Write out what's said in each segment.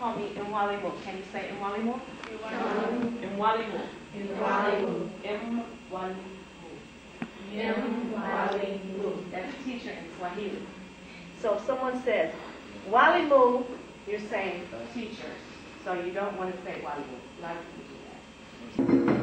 call me Mwalimu. Can you say Mwalimu? Mwalimu. Mwalimu. Mwalimu. That's teacher in Swahili. So if someone says Mwalimu, you're saying teacher. So you don't want to say Mwalimu. A lot of people do that.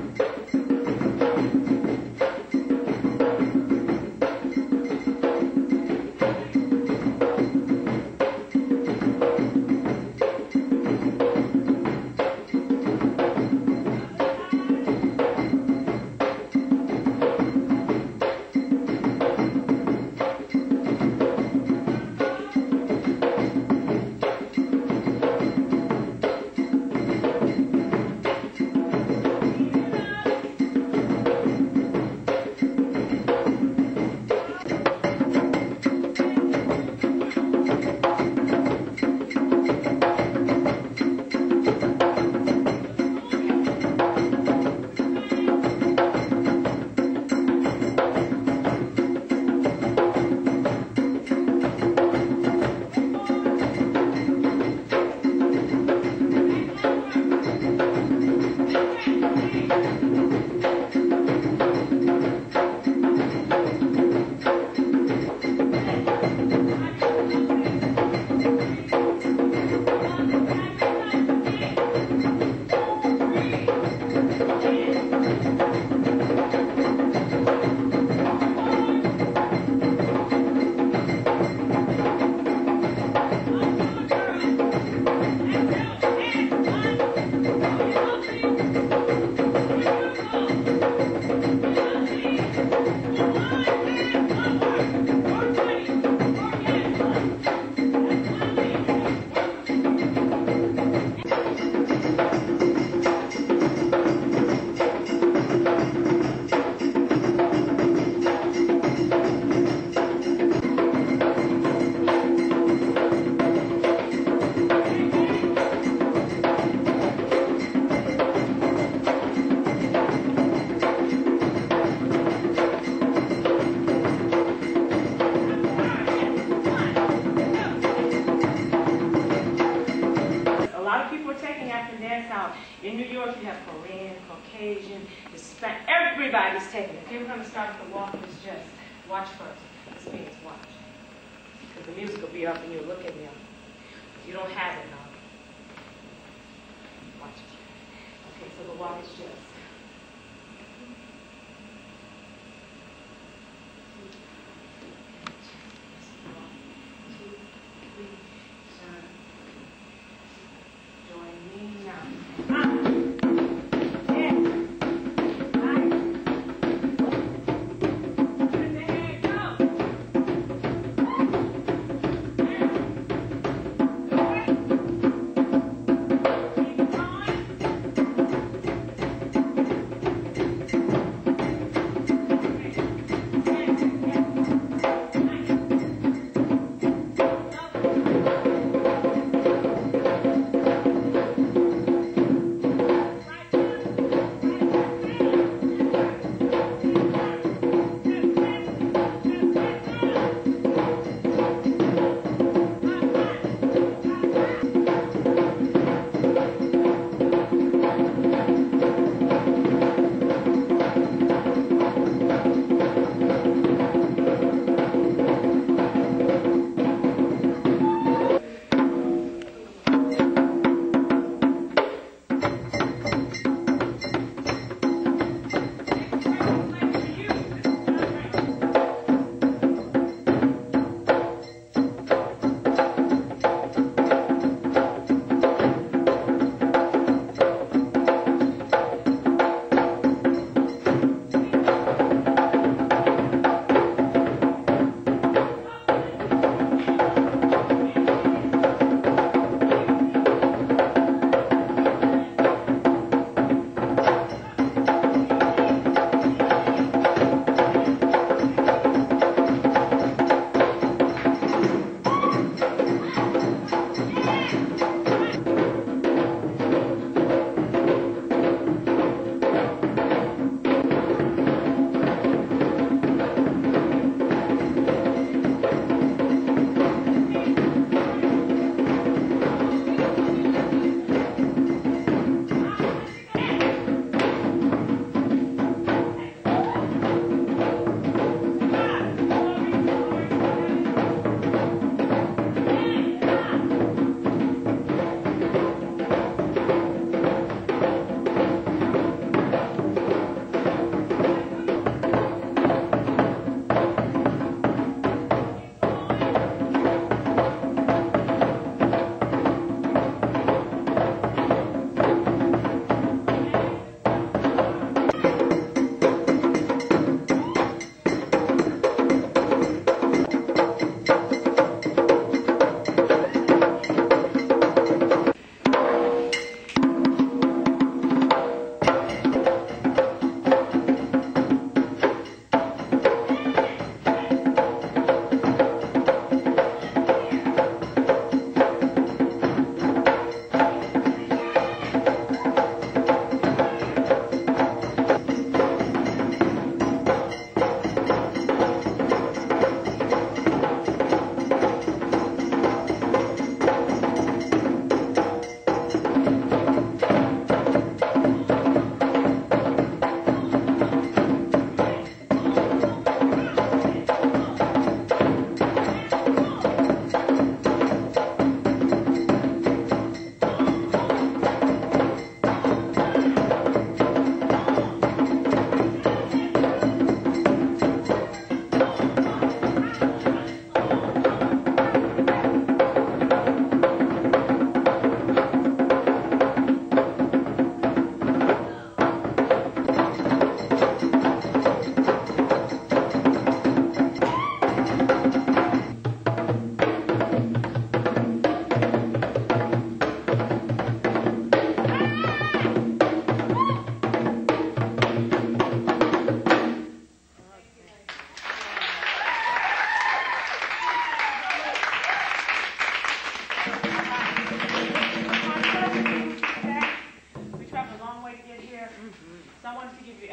In New York, you have Korean, Caucasian, Hispanic, everybody's taking it. If you're going to start the walk, it's just watch first. This means watch. Because the music will be up and you'll look at them. You don't have it now. Watch it. Okay, so the walk is just.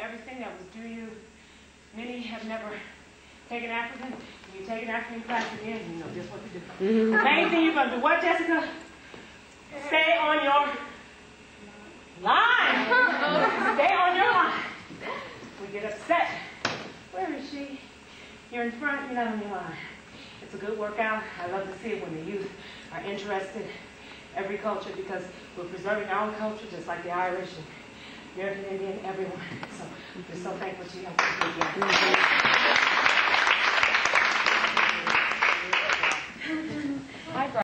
everything that was due you. Many have never taken African. When you take an African class again, you know just what to do. The main thing you're going to do, what, Jessica? Stay on your line. Stay on your line. We get upset. Where is she? You're in front, you're not on your line. It's a good workout. I love to see it when the youth are interested. Every culture, because we're preserving our culture just like the Irish and American Indian, everyone. So we're so thankful to you.